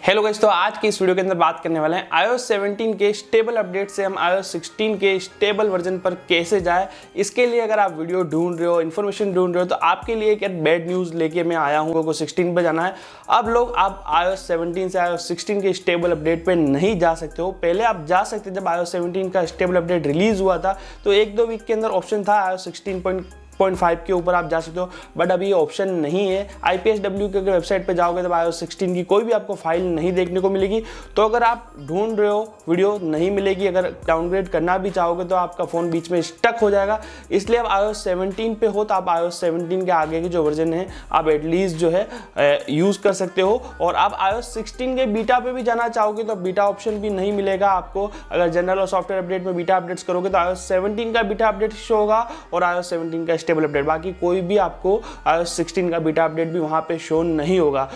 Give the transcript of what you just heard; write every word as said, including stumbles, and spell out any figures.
Hello guys, तो आज की इस वीडियो के अंदर बात करने वाले हैं आईओएस सेवनटीन के स्टेबल अपडेट से हम आईओएस सिक्सटीन के स्टेबल वर्जन पर कैसे जाए। इसके लिए अगर आप वीडियो ढूंढ रहे हो, इन्फॉर्मेशन ढूंढ रहे हो, तो आपके लिए एक बैड न्यूज़ लेके मैं आया हूँ। को सिक्सटीन पे जाना है। अब लोग आप आईओएस सेवनटीन से आईओएस सिक्सटीन के स्टेबल अपडेट पे नहीं जा सकते हो। पहले आप जा सकते थे, जब आईओएस सेवनटीन का स्टेबल अपडेट रिलीज हुआ था तो एक दो वीक के अंदर ऑप्शन था आईओएस सिक्सटीन पॉइंट फाइव के ऊपर आप जा सकते हो, बट अभी ये ऑप्शन नहीं है। आईपीएसडब्ल्यू के वेबसाइट पे जाओगे तब आईओएस सिक्सटीन की कोई भी आपको फाइल नहीं देखने को मिलेगी। तो अगर आप ढूंढ रहे हो, वीडियो नहीं मिलेगी। अगर डाउनग्रेड करना भी चाहोगे तो आपका फ़ोन बीच में स्टक हो जाएगा। इसलिए आप आईओएस सेवनटीन पे हो तो आप आईओएस सेवनटीन के आगे की जो वर्जन है आप एटलीस्ट जो है यूज़ कर सकते हो। और आप आईओएस सिक्सटीन के बीटा पे भी जाना चाहोगे तो बीटा ऑप्शन भी नहीं मिलेगा आपको। अगर जनरल और सॉफ्टवेयर अपडेट में बीटा अपडेट्स करोगे तो आईओएस सेवनटीन का बीटा अपडेट शो होगा और आईओएस सेवनटीन का स्टेबल अपडेट। बाकी कोई भी आपको आईओएस सिक्सटीन का बीटा अपडेट भी वहां पे शो नहीं होगा।